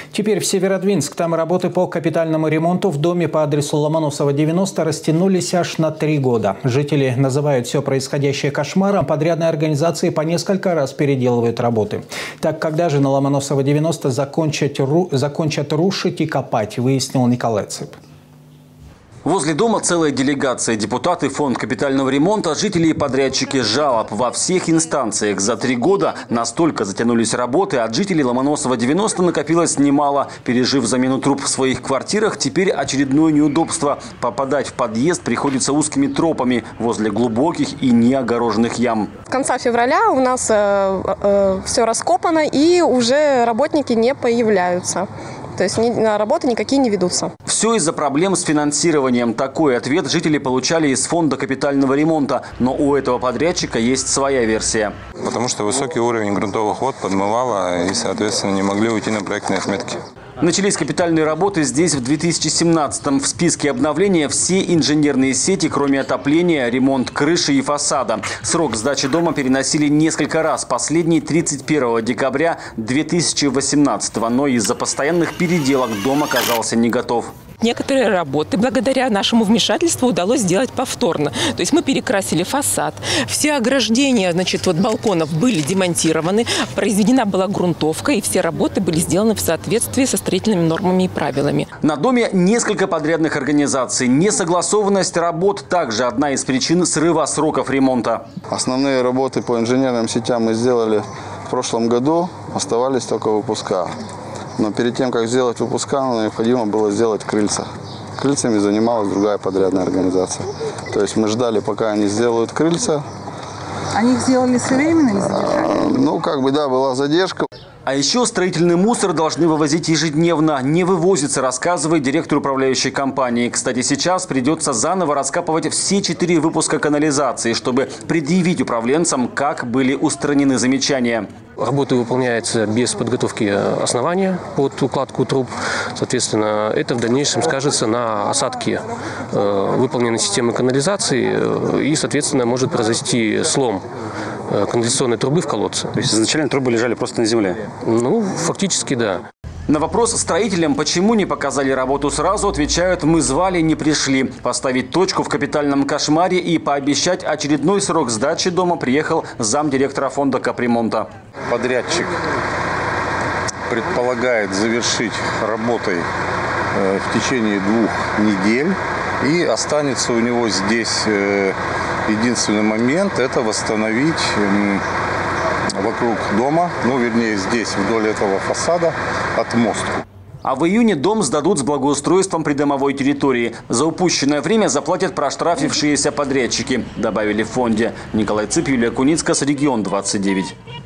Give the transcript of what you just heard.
Теперь в Северодвинск. Там работы по капитальному ремонту в доме по адресу Ломоносова, 90 растянулись аж на 3 года. Жители называют все происходящее кошмаром. Подрядные организации по несколько раз переделывают работы. Так, когда же на Ломоносова, 90 закончат рушить и копать, выяснил Николай Цып. Возле дома целая делегация. Депутаты, фонд капитального ремонта, жители и подрядчики жалоб. Во всех инстанциях за 3 года настолько затянулись работы. От жителей Ломоносова 90 накопилось немало. Пережив замену труб в своих квартирах, теперь очередное неудобство. Попадать в подъезд приходится узкими тропами возле глубоких и неогороженных ям. С конца февраля у нас все раскопано и уже работники не появляются. То есть работы никакие не ведутся. Все из-за проблем с финансированием. Такой ответ жители получали из фонда капитального ремонта. Но у этого подрядчика есть своя версия. Потому что высокий уровень грунтовых вод подмывало и, соответственно, не могли уйти на проектные отметки. Начались капитальные работы здесь в 2017-м. В списке обновления все инженерные сети, кроме отопления, ремонт крыши и фасада. Срок сдачи дома переносили несколько раз. Последний 31 декабря 2018-го. Но из-за постоянных переделок дом оказался не готов. Некоторые работы благодаря нашему вмешательству удалось сделать повторно. То есть мы перекрасили фасад. Все ограждения, балконов были демонтированы. Произведена была грунтовка, и все работы были сделаны в соответствии со строительными нормами и правилами. На доме несколько подрядных организаций. Несогласованность работ также одна из причин срыва сроков ремонта. Основные работы по инженерным сетям мы сделали в прошлом году. Оставались только выпуска. Но перед тем, как сделать выпуска, необходимо было сделать крыльца. Крыльцами занималась другая подрядная организация. То есть мы ждали, пока они сделают крыльца. Они их сделали своевременно или задержали? Да, была задержка. А еще строительный мусор должны вывозить ежедневно. Не вывозится, рассказывает директор управляющей компании. Кстати, сейчас придется заново раскапывать все 4 выпуска канализации, чтобы предъявить управленцам, как были устранены замечания. Работа выполняется без подготовки основания под укладку труб. Соответственно, это в дальнейшем скажется на осадке выполненной системы канализации и, соответственно, может произойти слом канализационной трубы в колодце. То есть изначально трубы лежали просто на земле? Фактически, да. На вопрос строителям, почему не показали работу сразу, отвечают: мы звали, не пришли. Поставить точку в капитальном кошмаре и пообещать очередной срок сдачи дома приехал замдиректора фонда капремонта. Подрядчик предполагает завершить работой в течение 2 недель. И останется у него здесь единственный момент – это восстановить вокруг дома, здесь вдоль этого фасада, отмостку. А в июне дом сдадут с благоустройством придомовой территории. За упущенное время заплатят проштрафившиеся подрядчики, добавили в фонде. Николай Цып, Юлия Куницкая, Регион 29.